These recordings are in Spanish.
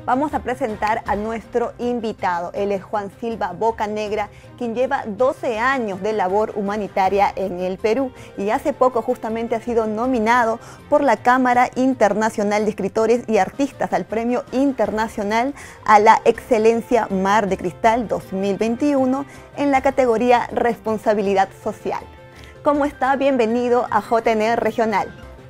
Vamos a presentar a nuestro invitado. Él es Juan Silva Bocanegra, quien lleva 12 años de labor humanitaria en el Perú y hace poco justamente ha sido nominado por la Cámara Internacional de Escritores y Artistas al Premio Internacional a la Excelencia Mar de Cristal 2021 en la categoría Responsabilidad Social. ¿Cómo está? Bienvenido a JN Regional.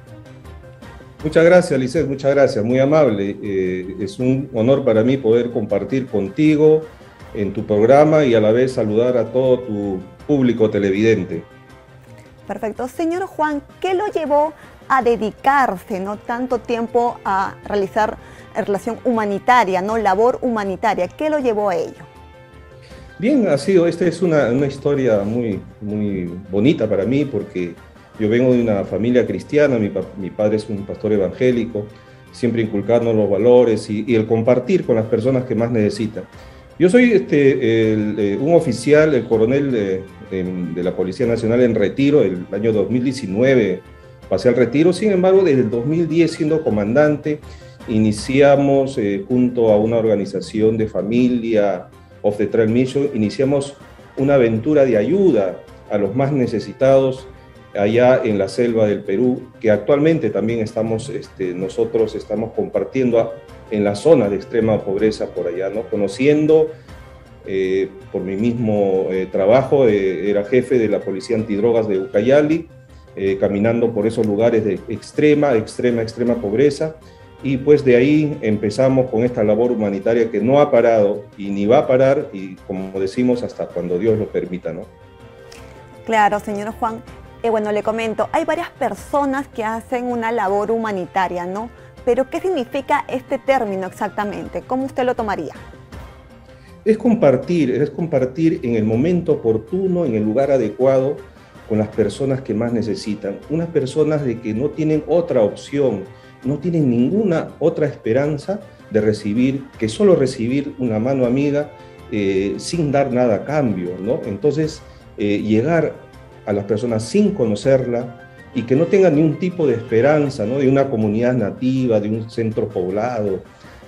Muchas gracias, Lisset, muchas gracias, muy amable. Es un honor para mí poder compartir contigo en tu programa y a la vez saludar a todo tu público televidente. Perfecto. Señor Juan, ¿qué lo llevó a dedicarse tanto tiempo a realizar relación humanitaria, labor humanitaria? ¿Qué lo llevó a ello? Bien, esta es una historia muy bonita para mí porque yo vengo de una familia cristiana, mi padre es un pastor evangélico, siempre inculcando los valores y el compartir con las personas que más necesitan. Yo soy un oficial, el coronel de la Policía Nacional en retiro, el año 2019 pasé al retiro, sin embargo desde el 2010 siendo comandante iniciamos junto a una organización de familia, of the Trail Mission, iniciamos una aventura de ayuda a los más necesitados allá en la selva del Perú, que actualmente también nosotros estamos compartiendo en la zona de extrema pobreza por allá, ¿no? Conociendo, por mi mismo trabajo, era jefe de la Policía Antidrogas de Ucayali, caminando por esos lugares de extrema pobreza, y pues de ahí empezamos con esta labor humanitaria que no ha parado y ni va a parar, y como decimos, hasta cuando Dios lo permita, ¿no? Claro, señor Juan. Bueno, le comento, hay varias personas que hacen una labor humanitaria, ¿no? Pero ¿qué significa este término exactamente? ¿Cómo usted lo tomaría? Es compartir en el momento oportuno, en el lugar adecuado, con las personas que más necesitan. Unas personas de que no tienen otra opción, no tienen ninguna otra esperanza de recibir, que solo recibir una mano amiga sin dar nada a cambio, ¿no? Entonces, llegar a las personas sin conocerla y que no tengan ningún tipo de esperanza, ¿no? De una comunidad nativa, de un centro poblado,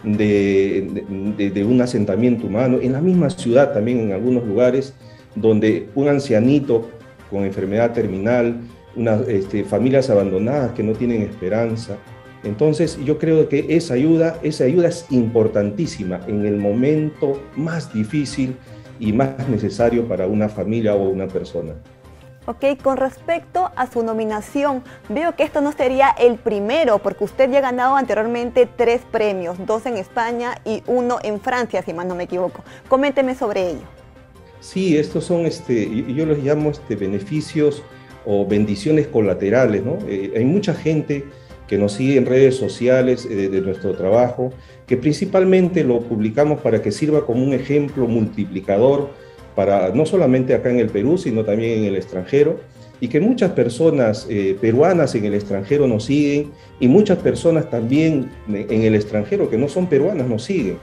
de un asentamiento humano, en la misma ciudad también en algunos lugares, donde un ancianito con enfermedad terminal, familias abandonadas que no tienen esperanza. Entonces yo creo que esa ayuda es importantísima en el momento más difícil y más necesario para una familia o una persona. Ok, con respecto a su nominación, veo que esto no sería el primero, porque usted ya ha ganado anteriormente 3 premios, 2 en España y 1 en Francia, si más no me equivoco. Coménteme sobre ello. Sí, estos son, yo los llamo beneficios o bendiciones colaterales, ¿no? Hay mucha gente que nos sigue en redes sociales de nuestro trabajo, que principalmente lo publicamos para que sirva como un ejemplo multiplicador para no solamente acá en el Perú, sino también en el extranjero, y que muchas personas peruanas en el extranjero nos siguen, y muchas personas también en el extranjero que no son peruanas nos siguen.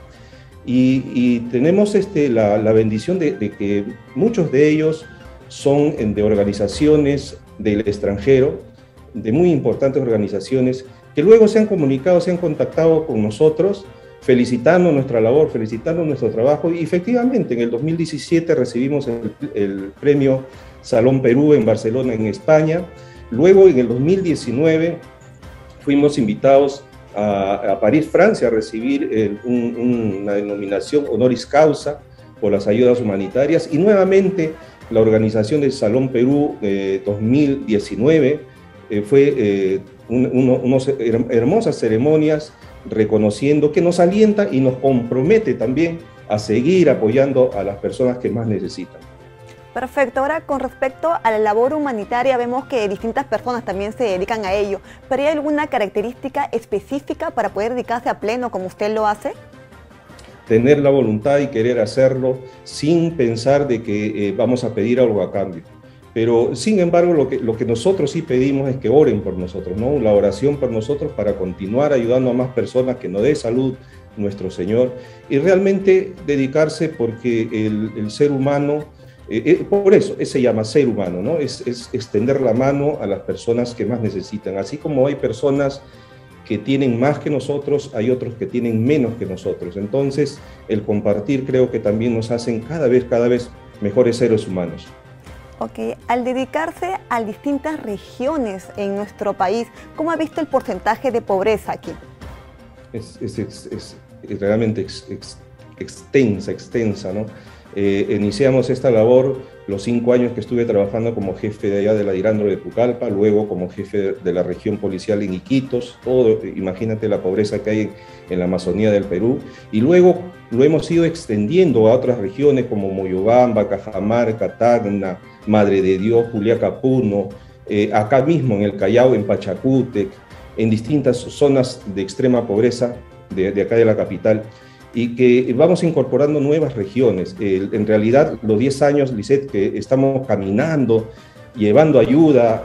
Y tenemos la bendición de que muchos de ellos son de organizaciones del extranjero, de muy importantes organizaciones, que luego se han comunicado, se han contactado con nosotros, felicitando nuestra labor, felicitando nuestro trabajo, y efectivamente en el 2017 recibimos el premio Salón Perú en Barcelona, en España. Luego en el 2019 fuimos invitados a París, Francia, a recibir una denominación honoris causa por las ayudas humanitarias, y nuevamente la organización del Salón Perú 2019 fue unas hermosas ceremonias reconociendo, que nos alienta y nos compromete también a seguir apoyando a las personas que más necesitan. Perfecto. Ahora, con respecto a la labor humanitaria, vemos que distintas personas también se dedican a ello, pero ¿hay alguna característica específica para poder dedicarse a pleno como usted lo hace? Tener la voluntad y querer hacerlo sin pensar de que vamos a pedir algo a cambio. Pero, sin embargo, lo que nosotros sí pedimos es que oren por nosotros, ¿no? La oración por nosotros para continuar ayudando a más personas, que nos dé salud nuestro Señor, y realmente dedicarse, porque el ser humano, por eso se llama ser humano, ¿no? Es extender la mano a las personas que más necesitan. Así como hay personas que tienen más que nosotros, hay otros que tienen menos que nosotros. Entonces, el compartir creo que también nos hacen cada vez mejores seres humanos. Ok, al dedicarse a distintas regiones en nuestro país, ¿cómo ha visto el porcentaje de pobreza aquí? Es realmente extensa, ¿no? Iniciamos esta labor los 5 años que estuve trabajando como jefe de allá de la Dirándolo de Pucallpa, luego como jefe de la región policial en Iquitos, imagínate la pobreza que hay en la Amazonía del Perú, y luego lo hemos ido extendiendo a otras regiones como Moyobamba, Cajamarca, Tacna, Madre de Dios, Juliaca, Puno, acá mismo en el Callao, en Pachacútec, en distintas zonas de extrema pobreza de acá de la capital, y que vamos incorporando nuevas regiones. En realidad, los 10 años, Lisette, que estamos caminando, llevando ayuda,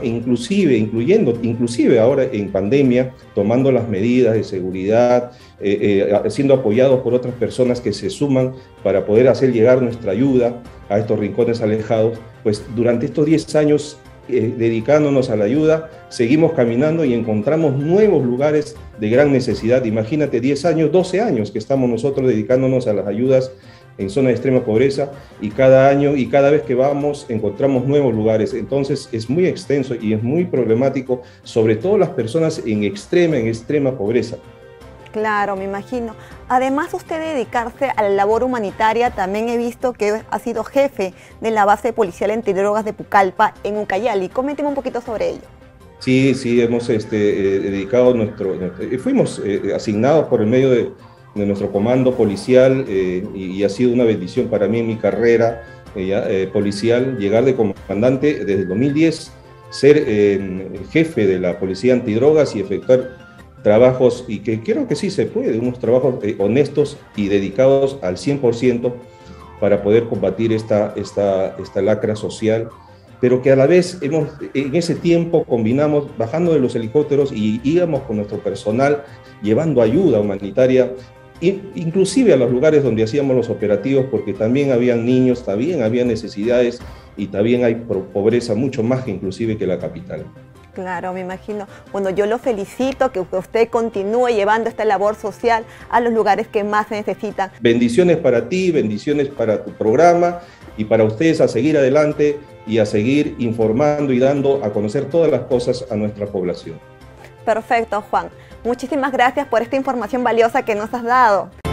inclusive ahora en pandemia, tomando las medidas de seguridad, siendo apoyados por otras personas que se suman para poder hacer llegar nuestra ayuda a estos rincones alejados, pues durante estos 10 años dedicándonos a la ayuda, seguimos caminando y encontramos nuevos lugares de gran necesidad. Imagínate, 10 años, 12 años que estamos nosotros dedicándonos a las ayudas en zonas de extrema pobreza, y cada año y cada vez que vamos encontramos nuevos lugares. Entonces es muy extenso y es muy problemático, sobre todo las personas en extrema pobreza. Claro, me imagino. Además, usted dedicarse a la labor humanitaria, también he visto que ha sido jefe de la base policial antidrogas de Pucallpa en Ucayali. Coménteme un poquito sobre ello. Sí, hemos dedicado fuimos asignados por el medio de nuestro comando policial, y ha sido una bendición para mí en mi carrera policial, llegar de comandante desde el 2010, ser jefe de la policía antidrogas y efectuar trabajos, y que creo que sí se puede, unos trabajos honestos y dedicados al 100% para poder combatir esta lacra social, pero que a la vez en ese tiempo combinamos, bajando de los helicópteros y íbamos con nuestro personal llevando ayuda humanitaria, inclusive a los lugares donde hacíamos los operativos, porque también habían niños, también había necesidades y también hay pobreza mucho más que inclusive que la capital. Claro, me imagino. Bueno, yo lo felicito, que usted continúe llevando esta labor social a los lugares que más se necesitan. Bendiciones para ti, bendiciones para tu programa y para ustedes, a seguir adelante y a seguir informando y dando a conocer todas las cosas a nuestra población. Perfecto, Juan. Muchísimas gracias por esta información valiosa que nos has dado.